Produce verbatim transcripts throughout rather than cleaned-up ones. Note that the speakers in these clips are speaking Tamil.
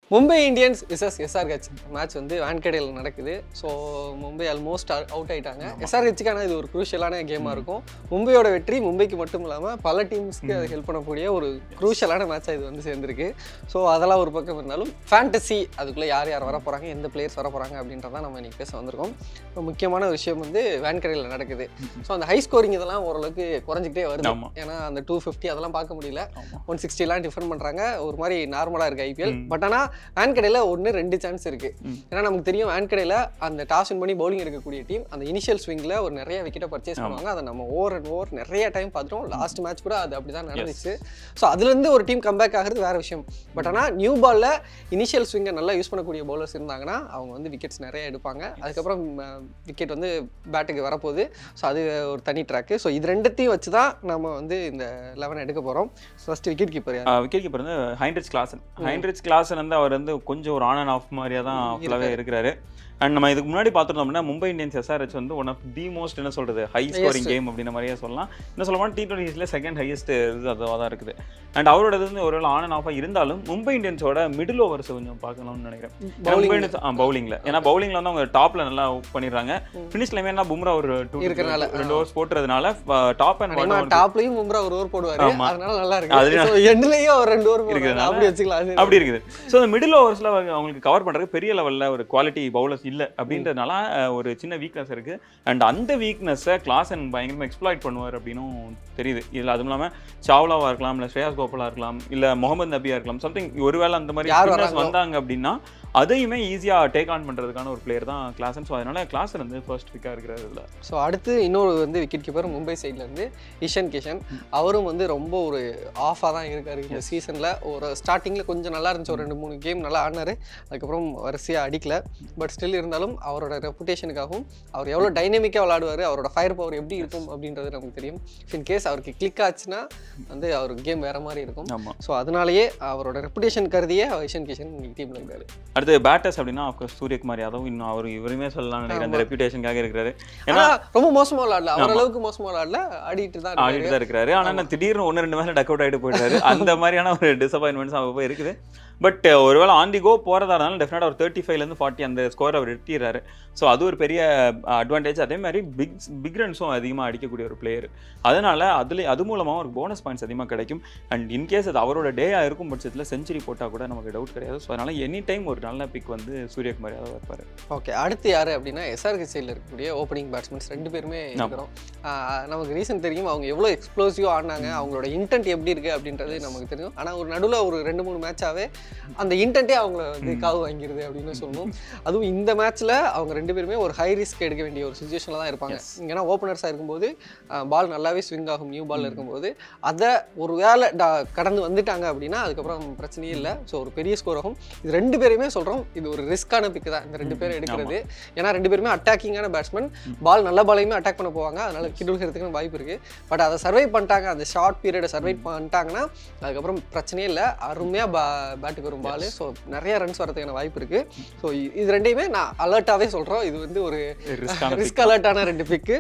Mumbai Indians versus SRH match வந்து வான்கடேல நடக்குது. ஸோ மும்பை ஆல்மோஸ்ட் அவுட் ஆகிட்டாங்க. எஸ்ஆர்ஹெச்சுக்கான இது ஒரு குரூஷியலான கேமாக இருக்கும். மும்பையோட வெற்றி மும்பைக்கு மட்டும் இல்லாமல் பல டீம்ஸ்க்கு அது ஹெல்ப் பண்ணக்கூடிய ஒரு குரூஷியலான மேட்சாக இது வந்து சேர்ந்துருக்கு. ஸோ அதெல்லாம் ஒரு பக்கம் இருந்தாலும் ஃபேண்டசி அதுக்குள்ளே யார் யார் வர போகிறாங்க, எந்த பிளேயர்ஸ் வர போகிறாங்க அப்படின்றதான் நம்ம இன்றைக்கி பேச வந்திருக்கோம். இப்போ முக்கியமான விஷயம் வந்து வான்கடேல நடக்குது. ஸோ அந்த ஹை ஸ்கோரிங் இதெல்லாம் ஓரளவுக்கு குறைஞ்சிக்கிட்டே வருது. ஏன்னா அந்த டூ ஃபிஃப்டி அதெல்லாம் பார்க்க முடியல, ஒன் சிக்ஸ்டிலாம் டிஃபரெண்ட் பண்ணுறாங்க. ஒரு மாதிரி நார்மலாக இருக்குது ஐபிஎல். பட் ஆனால் வான்கடேல ஒன்று ரெண்டு சான்ஸ் இருக்கு. ஏன்னா நமக்கு தெரியும் வான்கடேல அந்த டாஸ் வின் பண்ணி பவுலிங் எடுக்கக்கூடிய டீம் அந்த இனிஷியல் ஸ்விங்ல ஒரு நிறைய விக்கெட்டை பர்ச்சேஸ் பண்ணுவாங்க. அதை நம்ம ஓவர் அண்ட் ஓவர் நிறைய டைம் பார்த்துட்டோம். லாஸ்ட் மேட்ச் கூட அது அப்படிதான் நடந்துச்சு. ஸோ அதுலேருந்து ஒரு டீம் கம்பேக் ஆகிறது வேற விஷயம். பட் ஆனால் நியூ பால்ல இனிஷியல் ஸ்விங்கை நல்லா யூஸ் பண்ணக்கூடிய பவுலர்ஸ் இருந்தாங்கன்னா அவங்க வந்து விக்கெட்ஸ் நிறைய எடுப்பாங்க. அதுக்கப்புறம் விக்கெட் வந்து பேட்டுக்கு வரப்போகுது. ஸோ அது ஒரு தனி ட்ராக்கு. ஸோ இது ரெண்டுத்தையும் வச்சு தான் நம்ம வந்து இந்த லெவன் எடுக்க போகிறோம். First wicket keeper wicket keeper வந்து ஹைன்ரிச் கிளாசன். ஹைன்ரிச் கிளாசன் வந்து அவர் வந்து கொஞ்சம் ஒரு ஆன் அண்ட் ஆஃப் மாதிரியா தான் ஃபுல்லாகவே இருக்கிறாரு. அண்ட் நம்ம இதுக்கு முன்னாடி பார்த்துட்டோம்னா மும்பை இந்தியன்ஸ் எஸ்ஆர்ஹெச் வந்து ஒன் ஆஃப் தி மோஸ்ட் என்ன சொல்றது ஹை ஸ்கோரிங் கேம் அப்படின்ற மாதிரியே சொல்லலாம். என்ன சொல்லலாம் டி டுவெண்ட்டிஸ்ல செகண்ட் ஹையஸ்ட் இது அதுவாக தான் இருக்குது. அண்ட் அவரோட வந்து ஒரு ஆன் அண்ட் ஆஃபாக இருந்தாலும் மும்பை இந்தியன்ஸோட மிடில் ஓவர்ஸ் கொஞ்சம் பார்க்கணும்னு நினைக்கிறேன் பவுலிங்ல. ஏன்னா பவுலிங்ல வந்து அவங்க டாப்ல நல்லா பண்ணிடுறாங்க. ஃபினிஷ்ல என்ன பும்ரா ஒரு டூ ரெண்டு ஓவர்ஸ் போட்டுறதுனால டாப் அண்ட் டாப்லயும் பும்ரா ஒரு ஓவர் போடுவாரு. அதனால நல்லா இருக்கு. எண்ட்லயும் ஒரு ரெண்டு ஓவர் போடுறாங்க. அப்படி வச்சுக்கலாம். அப்படி இருக்குது. ஸோ அந்த மிடில் ஓவர்ஸ்ல அவங்களுக்கு கவர் பண்றதுக்கு பெரிய லெவல்ல ஒரு குவாலிட்டி பவுலர்ஸ் இல்லை அப்படின்றதுனால ஒரு சின்ன வீக்னஸ் இருக்கு. அண்ட் அந்த வீக்னஸை கிளாசன் பயங்கரமா எக்ஸ்ப்ளாய்ட் பண்ணுவார் அப்படின்னும் தெரியுது. இதில் அதுவும் இல்லாமல் சாவ்லாவா இருக்கலாம், இல்லை ஸ்ரேயாஸ் கோபாலா இருக்கலாம், இல்லை முகமது நபியா இருக்கலாம், சம்திங் ஒருவேளை அந்த மாதிரி வந்தாங்க அப்படின்னா அதையுமே ஈஸியாக டேக் ஆன் பண்ணுறதுக்கான ஒரு பிளேயர் தான் கிளாசன். ஸோ அதனால கிளாசன் வந்து ஃபர்ஸ்ட் பிக்காக இருக்கிறது இல்லை. ஸோ அடுத்து இன்னொரு வந்து விக்கெட் கீப்பர் மும்பை சைடில் இருந்து இஷன் கிஷன். அவரும் வந்து ரொம்ப ஒரு ஆஃபாக தான் இருக்காரு இந்த சீசனில். ஒரு ஸ்டார்டிங்கில் கொஞ்சம் நல்லா இருந்துச்சு, ஒரு ரெண்டு மூணு கேம் நல்லா ஆடினாரு. அதுக்கப்புறம் வரிசையாக அடிக்கல. பட் ஸ்டில் இருந்தாலும் அவரோட ரெப்புடேஷனுக்காகவும் அவர் எவ்வளோ டைனமிக்காக விளையாடுவார், அவரோட ஃபயர் பவர் எப்படி இருக்கும் அப்படின்றது நமக்கு தெரியும். இன் கேஸ் அவருக்கு கிளிக் ஆச்சுன்னா வந்து அவர் கேம் வேற மாதிரி இருக்கும். ஸோ அதனாலேயே அவரோட ரெப்புடேஷன் கருதியே இஷன் கிஷன் டீமில் இருக்காரு. அடுத்து பேட்டர்ஸ் அப்படின்னா சூரியகுமார் யாதவ். இன்னும் அவர் இவருமே சொல்லலாம் நினைக்கிறேன், அந்த ரெப்யூட்டேஷனுக்காக இருக்கிறாரு. ஏன்னா ரொம்ப மோசமா விளையாடல, அவர் அளவுக்கு மோசமா விளையாடல, ஆடிட்டு தான் ஆடிட்டு தான் இருக்கிறாரு. ஆனா திடீர்னு ஒன்று ரெண்டு மேட்ச்ல டக் அவுட் ஆகிட்டு போயிட்டாரு. அந்த மாதிரியான ஒரு டிசப்பாயின்மெண்ட்ஸ் அவங்க போய் இருக்குது. பட் ஒருவேளை ஆன் தி கோ போகிறதா இருந்தாலும் டெஃபினட்டாக ஒரு தேர்ட்டி ஃபைவ்லேருந்து ஃபார்ட்டி அந்த ஸ்கோர் அவர் எட்டிடுறாரு. ஸோ அது ஒரு பெரிய அட்வான்டேஜ். அதே மாதிரி பிக் பிக் ரன்ஸும் அதிகமாக அடிக்கக்கூடிய ஒரு பிளேயர். அதனால் அதில் அது மூலமாக ஒரு போனஸ் பாயிண்ட்ஸ் அதிகமாக கிடைக்கும். அண்ட் இன்கேஸ் அது அவரோட டேயாக இருக்கும் பட்சத்தில் செஞ்சுரி போட்டால் கூட நமக்கு டவுட் கிடையாது. ஸோ அதனால் எனி டைம் ஒரு நல்ல பிக் வந்து சூரியகுமார் யாதவ் இருப்பார். ஓகே, அடுத்து யார் அப்படின்னா எஸ்ஆர்ஹெச் சைடில் இருக்கக்கூடிய ஓப்பனிங் பேட்ஸ்மேன்ஸ் ரெண்டு பேருமே இருக்கிறோம். நமக்கு ரீசன் தெரியும் அவங்க எவ்வளோ எக்ஸ்ப்ளோசிவாக ஆடினாங்க, அவங்களோட இன்டென்ட் எப்படி இருக்குது அப்படின்றது நமக்கு தெரியும். ஆனால் ஒரு நடுவில் ஒரு ரெண்டு மூணு மேட்சாகவே அந்த இன்டென்ட்டே அவங்கள வந்து காவு வாங்கிடுது அப்படின்னு சொல்லணும். அதுவும் இந்த மேட்ச்சில் அவங்க ரெண்டு பேருமே ஒரு ஹை ரிஸ்க் எடுக்க வேண்டிய ஒரு சுச்சுவேஷனில் தான் இருப்பாங்க. ஏன்னா ஓப்பனர்ஸாக இருக்கும்போது பால் நல்லாவே ஸ்விங் ஆகும் நியூ பால் இருக்கும்போது. அதை ஒரு வேலை கடந்து வந்துட்டாங்க அப்படின்னா அதுக்கப்புறம் பிரச்சனையே இல்லை. ஸோ ஒரு பெரிய ஸ்கோர் ஆகும். இது ரெண்டு பேருமே சொல்கிறோம், இது ஒரு ரிஸ்க்கான பிக்கு தான் இந்த ரெண்டு பேரும் எடுக்கிறது. ஏன்னா ரெண்டு பேருமே அட்டாக்கிங்கான பேட்ஸ்மேன், பால் நல்ல பாலையுமே அட்டாக் பண்ண போவாங்க. அதனால விக்கெட் விழுகிறதுக்கு வாய்ப்பு இருக்குது. பட் அதை சர்வை பண்ணிட்டாங்க, அந்த ஷார்ட் பீரியடை சர்வை பண்ணிட்டாங்கன்னா அதுக்கப்புறம் பிரச்சனையே இல்லை. அருமையாக பா பேட்டுக்கு வரும் பால். ஸோ நிறைய ரன்ஸ் வரதுக்கான வாய்ப்பு இருக்குது. ஸோ இது ரெண்டையுமே நான் அலர்ட்டாகவே சொல்கிறோம், இது வந்து ஒரு ரிஸ்க் அலர்ட்டான ரெண்டு பிக்கு.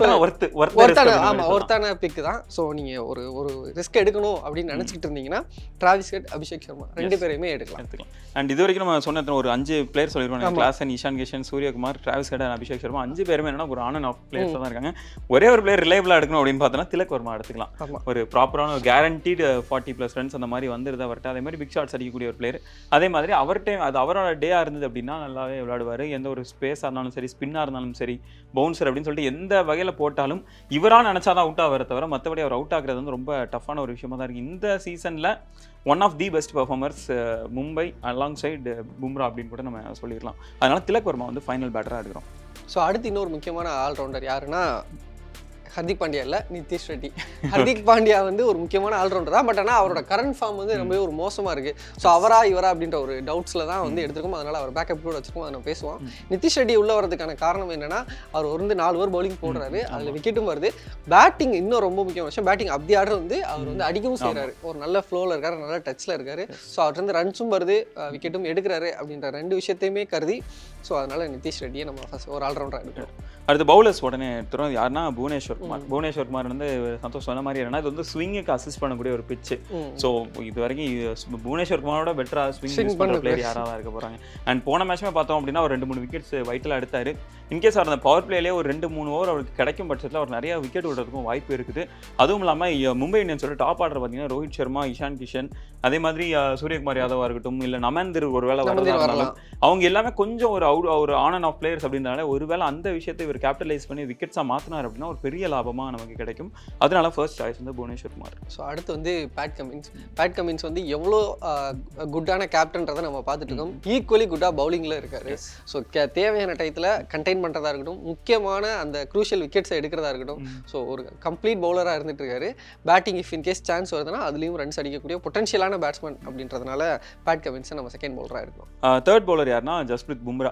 ஆமாம், ஒர்த்தான பிக்கு தான். ஸோ நீங்கள் ஒரு ஒரு ரிஸ்க் எடுக்கணும் அப்படின்னு நினச்சிக்கிட்டு இருந்தீங்கன்னா டிராவிஸ் ஹெட், அபிஷேக் சர்மா ரெண்டு பேரையுமே எடுக்கலாம் எடுத்துக்கலாம். அண்ட் இது வரைக்கும் நம்ம சொன்ன ஒரு அஞ்சு பிளேயர் சொல்லியிருக்கோம். Klaasen, Ishan Kishan, Suryakumar, Travis Head and Abhishek Sharma அஞ்சு பேருமே என்னன்னா ஒரு ஆன் அண்ட் ஆஃப் பிளேயர்ஸ் தான் இருக்காங்க. ஒரே ஒரு பிளேயர் ரிலையபிளாக எடுக்கணும் அப்படின்னு பார்த்தோன்னா திலக் வர்மா எடுத்துக்கலாம். ஒரு ப்ராப்பரான ஒரு கேரண்டீடு ஃபார்ட்டி ப்ளஸ் ரன்ஸ் அந்த மாதிரி வந்துருதா வரட்டு. அதே மாதிரி பிக் ஷாட்ஸ் அடிக்கக்கூடிய ஒரு பிளேயர். அதே மாதிரி அவர்கிட்ட அது அவரோட டேயாக இருந்தது அப்படின்னா நல்லாவே விளையாடுவார். எந்த ஒரு ஸ்பேஸாக இருந்தாலும் சரி, ஸ்பின்னாக இருந்தாலும் சரி, பவுன்சர் அப்படின்னு சொல்லிட்டு எந்த வகையில் போட்டாலும் இவராக நினச்சாதான் அவுட் ஆகிற தவிர மற்றபடி அவர் அவுட் ஆகிறது வந்து ரொம்ப டஃப்பான ஒரு விஷயமா தான் இருக்குது. இந்த சீசனில் one of the best performers Mumbai alongside Bumrah அப்படின்னு கூட நம்ம சொல்லிடலாம். அதனால திலக் வர்மா வந்து ஃபைனல் பேட்டராக எடுக்கிறோம். ஸோ அடுத்து இன்னொரு முக்கியமான ஆல்ரவுண்டர் யாருன்னா ஹர்திக் பாண்டியா இல்லை, நிதிஷ் ரெட்டி. ஹர்திக் பாண்டியா வந்து ஒரு முக்கியமான ஆல்ரவுண்டர் தான். பட் ஆனால் அவரோட கரண்ட் ஃபார்ம் வந்து ரொம்பவே ஒரு மோசமாக இருக்குது. ஸோ அவரா இவரா அப்படின்ற ஒரு டவுட்ஸில் தான் வந்து எடுத்துருக்கோம். அதனால் அவர் பேக்கப் கூட வச்சிருக்கோம், அதை நம்ம பேசுவோம். நிதிஷ் ரெட்டி உள்ள வரதுக்கான காரணம் என்னன்னா அவர் வந்து நாலு ஓவர் பவுலிங் போடுறாரு, அதில் விக்கெட்டும் வருது. பேட்டிங் இன்னும் ரொம்ப முக்கியமான விஷயம், பேட்டிங் அப்படி ஆர்டர் வந்து அவர் வந்து அடிக்கவும் செய்கிறாரு. ஒரு நல்ல ஃப்ளோவில் இருக்காரு, நல்ல டச்சில் இருக்காரு. ஸோ அவர்கிட்ட வந்து ரன்ஸும் வருது, விக்கெட்டும் எடுக்கிறாரு அப்படின்ற ரெண்டு விஷயத்தையுமே கருதி ஸோ அதனால் நிதிஷ் ரெட்டியை நம்ம ஃபர்ஸ்ட் ஒரு ஆல்ரவுண்டராக எடுக்கிறோம். அடுத்து பவுலர்ஸ் உடனே எடுத்துகிறோம். யாருன்னா புவனேஸ்வர் குமார். புவனேஸ்வர் குமார் வந்து சந்தோஷ் சொன்ன மாதிரி என்னன்னா இது வந்து ஸ்விங்குக்கு அசிஸ்ட் பண்ணக்கூடிய ஒரு பிச்சு. ஸோ இது வரைக்கும் புவனேஸ்வர் குமாரோட பெட்டராக ஸ்விங் பண்ணுற பிளேயர் யாராக தான் இருக்க போகிறாங்க. அண்ட் போன மேட்ச்மே பார்த்தோம் அப்படின்னா ஒரு ரெண்டு மூணு விக்கெட்ஸ் வைட்டில் எடுத்தார். இன்கேஸ் அவர் அந்த பவர் பிளேலேயே ஒரு ரெண்டு மூணு ஓவர் அவருக்கு கிடைக்கும் பட்சத்தில் அவர் நிறைய விக்கெட் விடுறதுக்கும் வாய்ப்பு இருக்குது. அதுவும் இல்லாமல் மும்பை இந்தியன்ஸோட டாப் ஆர்டர் பார்த்தீங்கன்னா ரோஹித் சர்மா, இஷான் கிஷன், அதே மாதிரி சூரியகுமார் யாதவாக இருக்கட்டும், இல்லை நமேந்தர் ஒரு வேளை வரலாம், அவங்க எல்லாமே கொஞ்சம் ஒரு அவுட் ஒரு ஆன் அண்ட் ஆஃப் பிளேயர்ஸ் அப்படின்றனால ஒருவேளை அந்த விஷயத்தை இவர் கேபிட்டலைஸ் பண்ணி விக்கெட்ஸாக மாற்றினார் அப்படின்னா ஒரு பெரிய லாபமாக நமக்கு கிடைக்கும். அதனால ஃபர்ஸ்ட் சாய்ஸ் வந்து புவனேஸ்வர் குமார். ஸோ அடுத்து வந்து பேட் கமின்ஸ். பேட் கமின்ஸ் வந்து எவ்வளோ குட்டான கேப்டன்றதை நம்ம பார்த்துட்டு இருக்கோம். ஈக்குவலி குட்டாக பவுலிங்கில் இருக்காரு. ஸோ தேவையான டயத்தில் கண்டெயின் பண்ணுறதா இருக்கட்டும், முக்கியமான அந்த க்ரூஷியல் விக்கெட்ஸை எடுக்கிறதா இருக்கட்டும். ஸோ ஒரு கம்ப்ளீட் பவுலராக இருந்துட்டு இருக்காரு. Batting if in case chance வருதுன்னா அதுலேயும் ரன்ஸ் அடிக்கக்கூடிய பொட்டன்ஷியலான பேட்ஸ்மேன் அப்படின்றதுனால பேட் கமின்ஸை நம்ம செகண்ட் பவுலராக இருக்கணும். தேர்ட் பவுலர் யாருன்னா ஜஸ்பிரித் பும்ரா.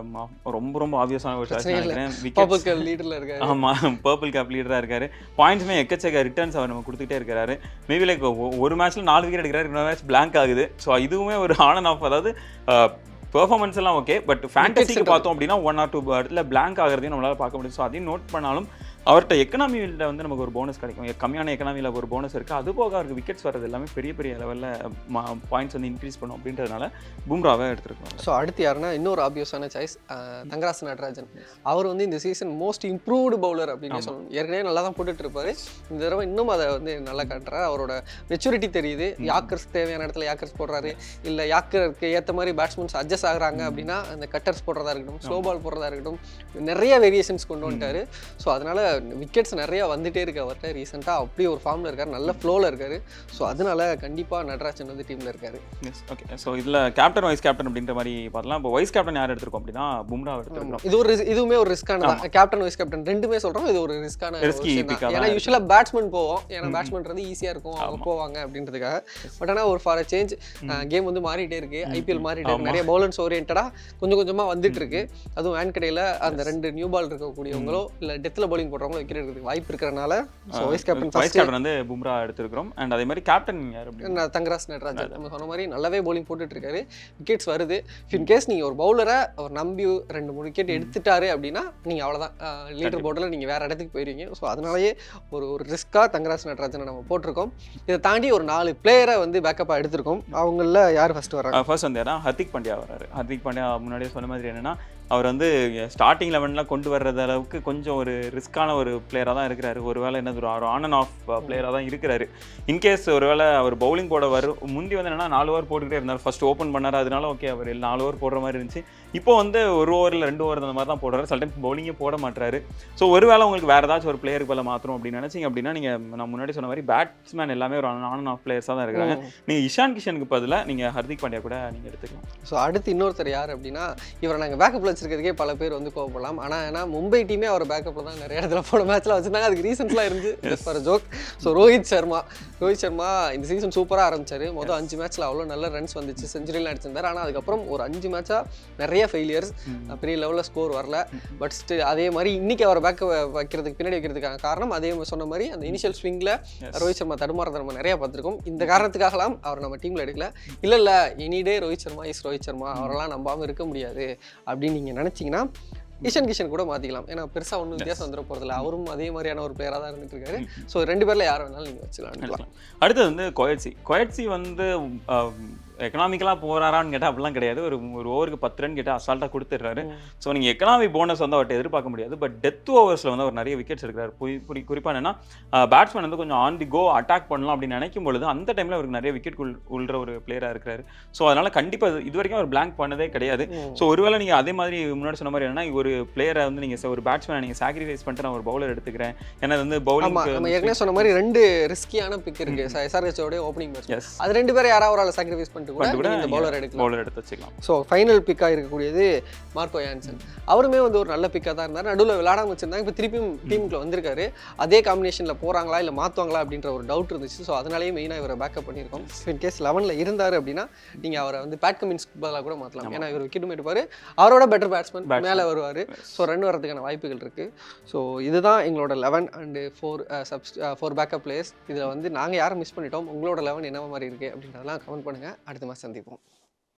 ரொம்ப ரொம்ப ஆப்வியஸான ஒரு சாய்ஸ் நினைக்கிறேன். பர்பிள் கேப் லீடரில் இருக்காரு. ஆமாம், பர்பிள் கேப் லீடராக இருக்காரு. பாயிண்ட்ஸுமே எக்கச்சக்க ரிட்டர்ன்ஸ் அவர் நம்ம கொடுத்துட்டே இருக்காரு. மேபி லைக் ஒரு மேட்ச்ல நாலு விக்கெட் எடுக்கிறாரு, இன்னொரு மேட்ச் பிளாங்க் ஆகுது. ஸோ இதுவுமே ஒரு ஆன் அண்ட் ஆஃப், அதாவது பெர்ஃபார்மன்ஸ் எல்லாம் ஓகே, பட் ஃபேண்டசிக்கு பார்த்தோம் அப்படின்னா ஒன் ஆர் டூ இடத்துல பிளாங்க் ஆகிறதையும் நம்மளால பார்க்க முடியும். ஸோ அதையும் நோட் பண்ணாலும் அவர்கிட்ட எக்கனாமியில் வந்து நமக்கு ஒரு போனஸ் கிடைக்கும். கம்மியான எக்கனாமியில் ஒரு போனஸ் இருக்குது. அது போக அவருக்கு விக்கெட்ஸ் வர்றது எல்லாமே பெரிய பெரிய லெவலில் பாயிண்ட்ஸ் வந்து இன்க்ரீஸ் பண்ணும் அப்படின்றதுனால பும்ராவை எடுத்துருக்கோம். ஸோ அடுத்து யாருன்னா இன்னொரு ஆப்வியஸான சாய்ஸ் தங்கராஜ் நடராஜன். அவர் வந்து இந்த சீசன் மோஸ்ட் இம்ப்ரூவ்டு பவுலர் அப்படின்னு சொல்லணும். ஏற்கனவே நல்லா தான் போட்டுட்டு இருப்பாரு. இந்த தடவை இன்னும் அதை வந்து நல்லா காட்டுறாரு. அவரோட மெச்சூரிட்டி தெரியுது. யாக்கர்ஸ் தேவையான இடத்துல யாக்கர்ஸ் போடுறாரு, இல்லை யாக்கருக்கு ஏற்ற மாதிரி பேட்ஸ்மேன்ஸ் அட்ஜஸ்ட் ஆகுறாங்க அப்படின்னா அந்த கட்டர்ஸ் போடுறதா இருக்கட்டும், ஸ்லோ பால் போடுறதா இருக்கட்டும், நிறைய வேரியேஷன்ஸ் கொண்டு வந்துட்டாரு. ஸோ அதனால விக்கெட்ஸ் நிறையா வந்துட்டே இருக்கு அவர்கிட்ட. ரீசெண்டாக அப்படியே ஒரு ஃபார்மில் இருக்கார், நல்ல ஃப்ளோவில் இருக்காரு. ஸோ அதனால கண்டிப்பாக நடராஜன் வந்து டீமில் இருக்காரு. Yes, okay. ஸோ இதில் கேப்டன் வைஸ் கேப்டன் அப்படின்ற மாதிரி பார்த்தலாம். இப்போ வைஸ் கேப்டன் யார் எடுத்திருக்கோம் அப்படின்னா பும்ரா எடுத்துருக்கோம். இது ஒரு இதுவுமே ஒரு ரிஸ்கான தான். கேப்டன் வைஸ் கேப்டன் ரெண்டுமே சொல்கிறோம். இது ஒரு ரிஸ்கான, ஏன்னா யூஸ்வலாக பேட்ஸ்மேன் போவோம், ஏன்னா பேட்ஸ்மேன் வந்து ஈஸியாக இருக்கும், அவங்க போவாங்க அப்படின்றதுக்காக. பட் ஆனால் ஒரு ஃபார் சேஞ்ச் கேம் வந்து மாறிட்டே இருக்கு. ஐபிஎல் மாறிட்டே இருக்கு. நிறைய பவுலர்ஸ் ஓரியன்டாக கொஞ்சம் கொஞ்சமாக வந்துட்டு இருக்கு. அதுவும் வேன்கடையில் அந்த ரெண்டு நியூ பால் இருக்கக்கூடியவங்களோ இல்லை டெத்தில் பவுலிங் போடுறவங்களோ விக்கெட் எடுக்கிறதுக்கு வாய்ப்பு இருக்கிறனால வைஸ் கேப்டன் வைஸ் கேப்டன் வந்து பும்ரா எடுத்துக்கிறோம். அண்ட் அதே மாதிரி கேப்டன் யார் அப்படின்னா தங்கராஜ் நடராஜன். நம்ம சொன்ன மாதிரி நல்லாவே பவுலிங் போட்டுட்டு இருக்காரு. விக்கெட்ஸ் வருது. இன் கேஸ் நீங்கள் ஒரு பவுலரை ஒரு நம்பி ரெண்டு மூணு விக்கெட் எடுத்துட்டாரு அப்படின்னா நீங்கள் அவ்வளோதான், லீடர் போர்டில் நீங்கள் வேறு இடத்துக்கு போயிருவீங்க. ஸோ அதனாலேயே ஒரு ஒரு ரிஸ்க்காக தங்கராஜ் நடராஜனை நம்ம போட்டிருக்கோம். இதை தாண்டி ஒரு நாலு பிளேயரை வந்து பேக்கப்பாக எடுத்திருக்கோம். அவங்கள யார் ஃபர்ஸ்ட் வர்றாங்க? ஃபர்ஸ்ட் வந்து யாரா ஹர்திக் பாண்டியா வர்றாரு. ஹர்திக் பாண்டியா முன்னாடியே சொன்ன மாதிரி என்னன்னா அவர் வந்து ஸ்டார்டிங் லெவன்லாம் கொண்டு வர்றது அளவுக்கு கொஞ்சம் ஒரு ரிஸ்க்கான ஒரு பிளேயராக தான் இருக்கிறாரு. ஒரு வேளை என்னது ஒரு ஆன் அண்ட் ஆஃப் பிளேயராக தான் இருக்கிறாரு. இன்கேஸ் ஒரு வேளை அவர் பவுலிங் போட வரும் முந்தி வந்து என்னன்னா நாலு ஓவர் போட்டுக்கிட்டே இருந்தார். ஃபர்ஸ்ட் ஓப்பன் பண்ணார், அதனால ஓகே அவர் நாலு ஓவர் போடுற மாதிரி இருந்துச்சு. இப்போ வந்து ஒரு ஓவரில் ரெண்டு ஓவர் அந்த மாதிரி தான் போடுறாரு. சம்டைம்ஸ் பவுலிங்கே போட மாட்டாரு. ஸோ ஒரு வேளை உங்களுக்கு வேறு ஏதாச்சும் ஒரு பிளேயருக்கு போல மாற்றணும் அப்படின்னு நினச்சிங்க அப்படின்னா நீங்கள் நான் முன்னாடி சொன்ன மாதிரி பேட்ஸ்மேன் எல்லாமே ஒரு ஆன் அண்ட் ஆஃப் பிளேயர்ஸாக தான் இருக்கிறாங்க. நீங்கள் இஷான் கிஷனுக்கு பதிலாக நீங்கள் ஹர்திக் பாண்டியா கூட நீங்கள் எடுத்துக்கலாம். ஸோ அடுத்து இன்னொருத்தர் யார் அப்படின்னா இவரை நாங்கள் பேக்கப்பில் வச்சிருக்கிறதுக்கே பல பேர் வந்து கோவப்படலாம். ஆனால் ஏன்னா மும்பை டீமே அவர் பேக்கப்பில் தான் நிறைய இடத்துல போன மேட்ச்சில் வச்சுருந்தாங்க. அதுக்கு ரீசன்ஸ்லாம் இருந்து for joke. So Rohit Sharma Rohit Sharma இந்த சீசன் சூப்பராக ஆரம்பிச்சார். மொதல் அஞ்சு மேட்ச்சில் அவ்வளோ நல்ல ரன்ஸ் வந்துச்சு, செஞ்சுரியெலாம் அடிச்சிருந்தார். ஆனால் அதுக்கப்புறம் ஒரு அஞ்சு மேட்சாக நிறைய ஃபெயிலியர்ஸ், பெரிய லெவலில் ஸ்கோர் வரல. பட் ஸ்டில் அதே மாதிரி இன்றைக்கி அவர் பேக்க வைக்கிறதுக்கு பின்னாடி வைக்கிறதுக்கான காரணம் அதே சொன்ன மாதிரி அந்த இனிஷியல் ஸ்விங்கில் ரோஹித் சர்மா தடுமாறதை நம்ம நிறையா பார்த்துருக்கோம். இந்த காரணத்துக்காகலாம் அவர் நம்ம டீமில் எடுக்கல. இல்லை இல்லை எனிடே ரோஹித் சர்மா இஸ் ரோஹித் சர்மா, அவரெல்லாம் நம்பாமல் இருக்க முடியாது அப்படின்னு நீங்கள் நினச்சிங்கன்னா இஷான் கிஷன் கூட மாற்றிக்கலாம். ஏன்னா பெருசாக ஒன்றும் வித்தியாசம் வந்துட போகிறதில்ல. அவரும் அதே மாதிரியான ஒரு பிளேயராக தான் இருந்துட்டு இருக்காரு. ஸோ ரெண்டு பேரில் யார் வேணாலும் நீங்கள் வச்சுக்கலாம். அடுத்தது வந்து கோயட்சி. கோயட்சி வந்து எக்கனாமிக்கலாக போகிறாரான்னு கேட்டால் அப்படிலாம் கிடையாது. ஒரு ஒரு ஓவருக்கு பத்து ரன் கேட்டால் அசால்ட்டாக கொடுத்துட்றாரு. ஸோ நீங்கள் எக்கனாமி போனஸ் வந்து அவர்கிட்ட எதிர்பார்க்க முடியாது. பட் டெத் ஓவர்ஸில் வந்து அவர் நிறைய விக்கெட்ஸ் எடுக்கிறார். புரி குறிப்பாக என்னன்னா பேட்ஸ்மேன் வந்து கொஞ்சம் ஆன் தி கோ அட்டாக் பண்ணலாம் அப்படின்னு நினைக்கும் பொழுது அந்த டைமில் அவருக்கு நிறைய விக்கெட் உள் உள்ள ஒரு பிளேயராக இருக்கிறாரு. ஸோ அதனால் கண்டிப்பாக இது வரைக்கும் அவர் பிளாங்க் பண்ணதே கிடையாது. ஸோ ஒருவேளை நீங்கள் அதே மாதிரி முன்னாடி சொன்ன மாதிரி என்னன்னா ஒரு பிளேயரை வந்து நீங்கள் ஒரு பேட்ஸ்மேனை நீங்கள் சாக்ரிஃபைஸ் பண்ணிட்டு நான் ஒரு பவுலர் எடுத்துக்கிறேன். ஏன்னா வந்து பவுலிங் நம்ம ஏற்கனவே சொன்ன மாதிரி ரெண்டு ரிஸ்கியான பிக் இருக்கு. எஸ்ஆர்ஹெச்சோட ஓப்பனிங் பேட்ஸ் அது ரெண்டு பேரும் யாராவது ஒரு சாக்ரிஃபைஸ் பண்ணிட்டு கூட இந்த பவுலர் எடுக்கலாம், பவுலர் எடுத்து வச்சுக்கலாம். ஸோ ஃபைனல் பிக்காக இருக்கக்கூடியது மார்க்கோ யான்சன். அவருமே வந்து ஒரு நல்ல பிக்காக தான் இருந்தார். நடுவில் விளையாடாமல் வச்சிருந்தாங்க. இப்போ திருப்பியும் டீமுக்குள்ள வந்திருக்காரு. அதே காம்பினேஷனில் போகிறாங்களா இல்லை மாற்றுவாங்களா அப்படின்ற ஒரு டவுட் இருந்துச்சு. ஸோ அதனாலேயே மெயினாக இவரை பேக்கப் பண்ணியிருக்கோம். இன் கேஸ் லெவனில் இருந்தார் அப்படின்னா நீங்கள் அவரை வந்து பேட் கமின்ஸ் பதிலாக கூட மாற்றலாம். ஏன்னா இவர் விக்கெட்டும் எடுப்பார், அவரோட பெட்டர் பேட்ஸ்மேன் மேலே வருவார். ஸோ ரன் வரதுக்கான வாய்ப்புகள் இருக்குது. ஸோ இதுதான் எங்களோட eleven and four subs four backup players. இதில் வந்து நாங்கள் யாரை மிஸ் பண்ணிட்டோம், உங்களோட லெவன் என்ன மாதிரி இருக்குது அப்படின்றதெல்லாம் கமெண்ட் பண்ணுங்கள். அடுத்த மாதிரி சந்திப்போம்.